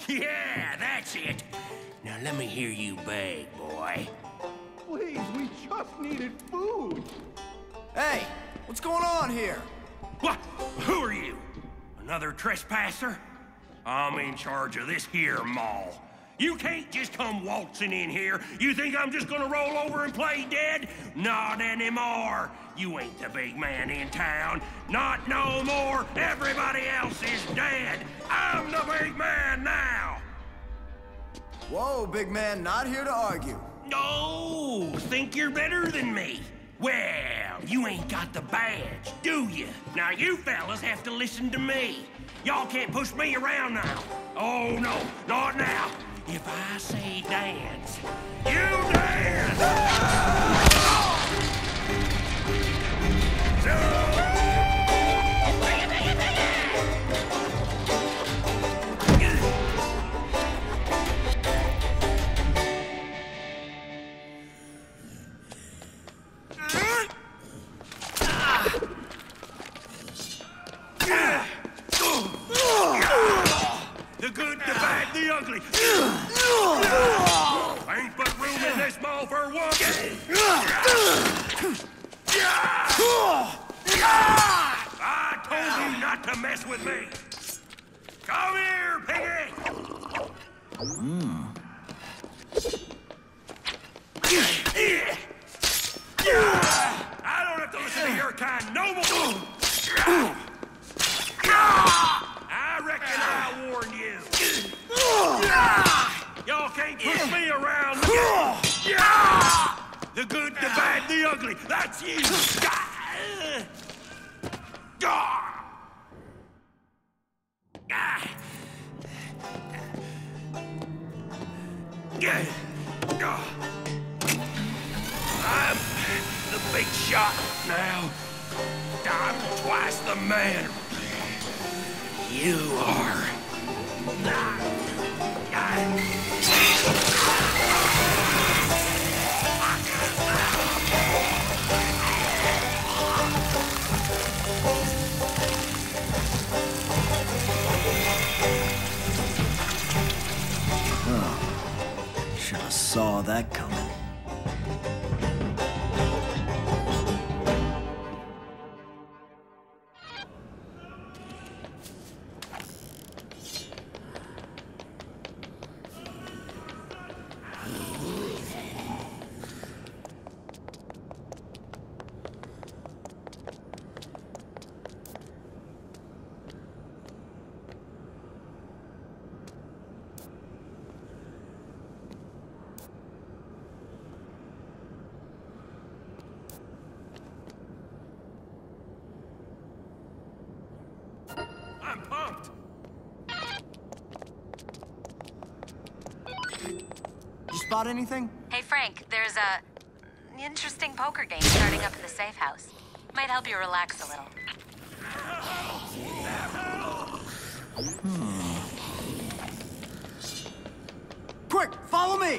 Yeah, that's it. Now let me hear you beg, boy. Please, we just needed food. Hey, what's going on here? What? Who are you? Another trespasser? I'm in charge of this here mall. You can't just come waltzing in here. You think I'm just gonna roll over and play dead? Not anymore. You ain't the big man in town. Not no more. Everybody else is dead. I'm the big man now. Whoa, big man, not here to argue. No, think you're better than me. Well, you ain't got the badge, do you? Now you fellas have to listen to me. Y'all can't push me around now. Oh no, not now. If I say dance, you dance! The good, the bad, the ugly. Ain't but room in this mall for one. I told you not to mess with me. Come here, piggy. I don't have to listen to your kind no more. I reckon I warned you. Y'all can't push me around. The good, the bad, the ugly. That's you. I'm the big shot now. I'm twice the man. You are. Should have saw that coming. I'm pumped. You spot anything? Hey, Frank, there's a interesting poker game starting up at the safe house. Might help you relax a little. Quick, follow me!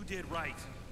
did right.